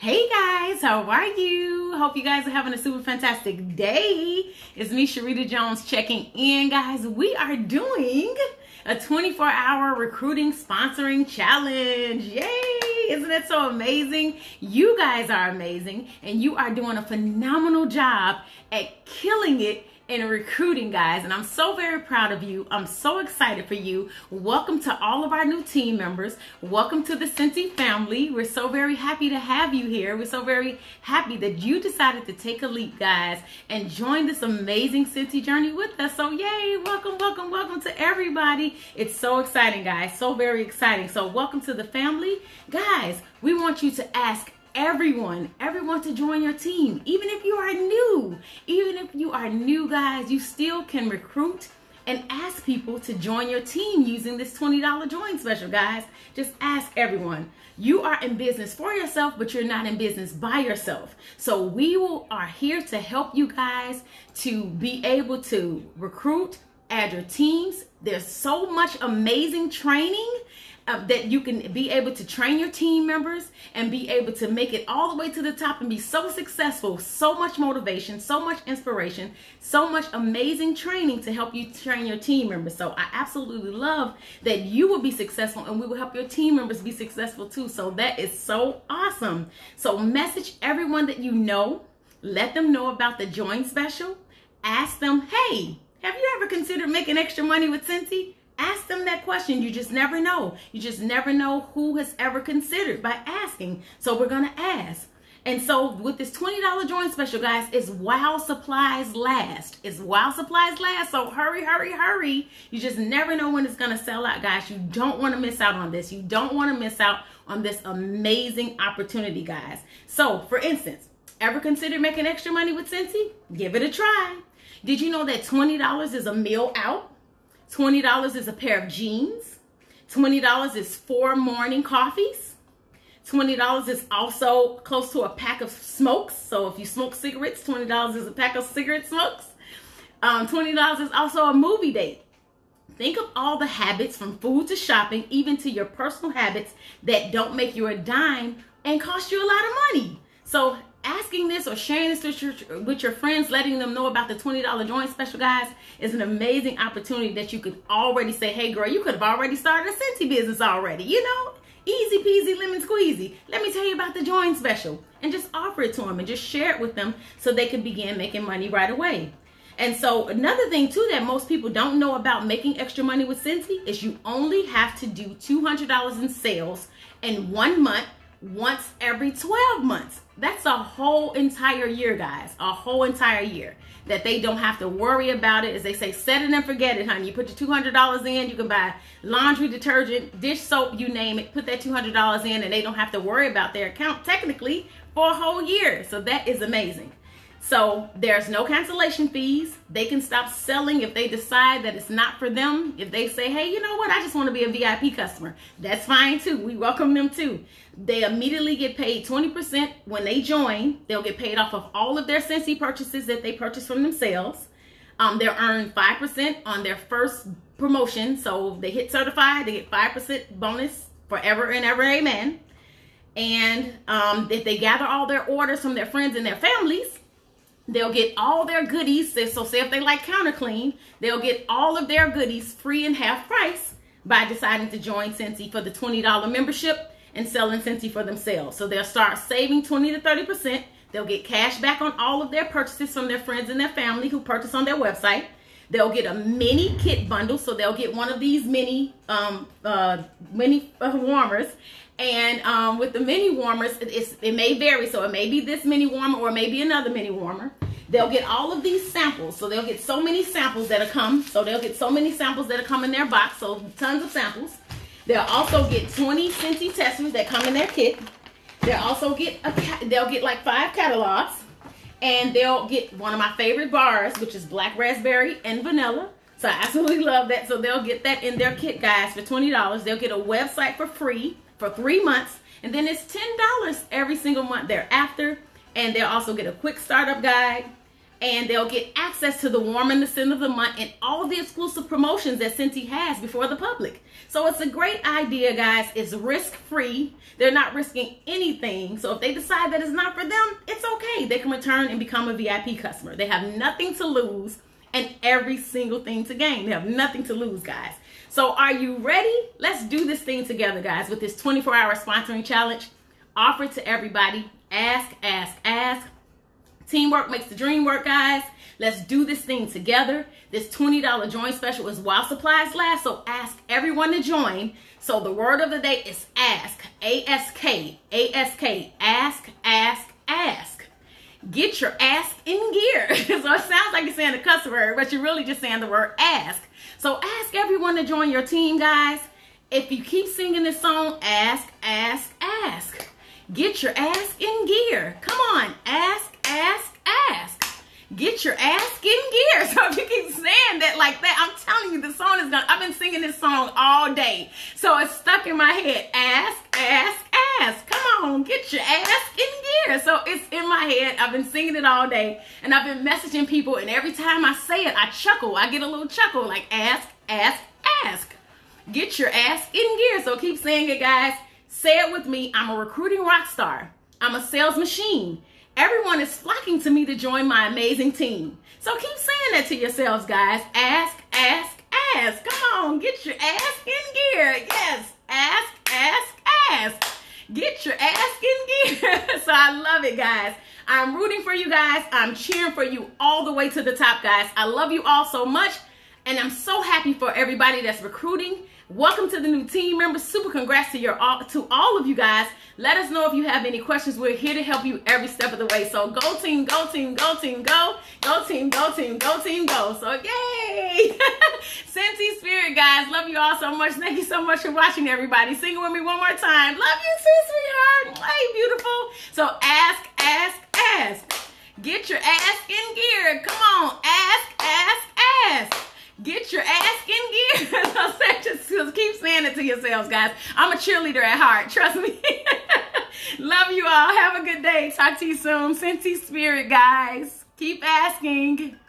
Hey guys, how are you? Hope you guys are having a super fantastic day. It's me, Sharita Jones, checking in. Guys, we are doing a 24-hour recruiting sponsoring challenge. Yay! Isn't that so amazing? You guys are amazing, and you are doing a phenomenal job at killing it in recruiting, guys, and I'm so very proud of you. I'm so excited for you. Welcome to all of our new team members. Welcome to the Cinti family. We're so very happy to have you here. We're so very happy that you decided to take a leap, guys, and join this amazing Cinti journey with us. So yay, welcome, welcome, welcome to everybody. It's so exciting, guys, so very exciting. So welcome to the family. Guys, we want you to ask everyone to join your team. Even if you are new, guys, you still can recruit and ask people to join your team using this $20 join special, guys. Just ask everyone. You are in business for yourself, but you're not in business by yourself. So are here to help you guys to be able to recruit, add your teams. There's so much amazing training that you can be able to train your team members and be able to make it all the way to the top and be so successful. So much motivation, so much inspiration, so much amazing training to help you train your team members. So I absolutely love that you will be successful and we will help your team members be successful too. So that is so awesome. So message everyone that you know. Let them know about the join special. Ask them, hey, have you ever considered making extra money with Cinti? Ask them that question. You just never know. You just never know who has ever considered by asking. So we're going to ask. And so with this $20 join special, guys, it's while supplies last. It's while supplies last. So hurry, hurry, hurry. You just never know when it's going to sell out, guys. You don't want to miss out on this. You don't want to miss out on this amazing opportunity, guys. So for instance, ever considered making extra money with Cinti? Give it a try. Did you know that $20 is a meal out? $20 is a pair of jeans. $20 is 4 morning coffees. $20 is also close to a pack of smokes. So if you smoke cigarettes, $20 is a pack of cigarette smokes. $20 is also a movie date. Think of all the habits, from food to shopping, even to your personal habits that don't make you a dime and cost you a lot of money. So asking this or sharing this with your friends, letting them know about the $20 join special, guys, is an amazing opportunity that you could already say, hey girl, you could have already started a Cinti business already, you know, easy peasy lemon squeezy. Let me tell you about the join special, and just offer it to them and just share it with them so they can begin making money right away. And so another thing too that most people don't know about making extra money with Cinti is you only have to do $200 in sales in 1 month, once every 12 months. That's a whole entire year, guys. A whole entire year that they don't have to worry about it. As they say, set it and forget it, honey. You put your $200 in, you can buy laundry detergent, dish soap, you name it. Put that $200 in and they don't have to worry about their account technically for a whole year. So that is amazing. So there's no cancellation fees. They can stop selling if they decide that it's not for them. If they say, hey, you know what, I just want to be a VIP customer. That's fine too. We welcome them too. They immediately get paid 20% when they join. They'll get paid off of all of their Cinti purchases that they purchase from themselves. They'll earn 5% on their first promotion. So if they hit certified, they get 5% bonus forever and ever, amen. And if they gather all their orders from their friends and their families, they'll get all their goodies. So say if they like counter clean, they'll get all of their goodies free and half price by deciding to join Cinti for the $20 membership and selling Cinti for themselves. So they'll start saving 20 to 30%. They'll get cash back on all of their purchases from their friends and their family who purchase on their website. They'll get a mini kit bundle. So they'll get one of these mini warmers. And with the mini warmers, it may vary. So it may be this mini warmer or maybe another mini warmer. They'll get all of these samples. So they'll get so many samples that'll come. So they'll get so many samples that'll come in their box. So tons of samples. They'll also get 20 Cinti testers that come in their kit. They'll also get like 5 catalogs. And they'll get one of my favorite bars, which is black raspberry and vanilla. So I absolutely love that. So they'll get that in their kit, guys, for $20. They'll get a website for free for 3 months, and then it's $10 every single month thereafter. And they'll also get a quick startup guide And they'll get access to the Warm in the Scent of the Month and all the exclusive promotions that Scentsy has before the public. So it's a great idea, guys. It's risk-free. They're not risking anything. So if they decide that it's not for them, it's okay. They can return and become a VIP customer. They have nothing to lose and every single thing to gain. They have nothing to lose, guys. So are you ready? Let's do this thing together, guys, with this 24-hour sponsoring challenge. Offer it to everybody. Ask, ask, ask. Teamwork makes the dream work, guys. Let's do this thing together. This $20 join special is while supplies last, so ask everyone to join. So the word of the day is ask. A-S-K. A-S-K. Ask, ask, ask. Get your ask in gear. So it sounds like you're saying the cuss word, but you're really just saying the word ask. So ask everyone to join your team, guys. If you keep singing this song, ask, ask, ask. Get your ask in gear. Come on, ask, ask, ask. Get your ask in gear. So if you keep saying that like that, I'm telling you, the song is gonna, I've been singing this song all day. So it's stuck in my head. Ask, ask, ask. Come on, get your ask in gear. So it's in my head. I've been singing it all day. And I've been messaging people. And every time I say it, I chuckle. I get a little chuckle like ask, ask, ask. Get your ask in gear. So keep saying it, guys. Say it with me. I'm a recruiting rock star. I'm a sales machine. Everyone is flocking to me to join my amazing team. So keep saying that to yourselves, guys. Ask, ask, ask. Come on, get your ask in gear. Yes, ask, ask, ask. Get your ask in gear. So I love it, guys. I'm rooting for you guys. I'm cheering for you all the way to the top, guys. I love you all so much. And I'm so happy for everybody that's recruiting. Welcome to the new team members. Super congrats to all of you guys. Let us know if you have any questions. We're here to help you every step of the way. So go team, go team, go team, go. Go team, go team, go team, go. So yay! Scentsy Spirit, guys. Love you all so much. Thank you so much for watching, everybody. Sing it with me one more time. Love you too, sweetheart. Hey, beautiful. So ask, ask, ask. Get your ask in gear. Come on. Ask, ask, ask. Get your ask in gear. Just keep saying it to yourselves, guys. I'm a cheerleader at heart. Trust me. Love you all. Have a good day. Talk to you soon. Scentsy Spirit, guys. Keep asking.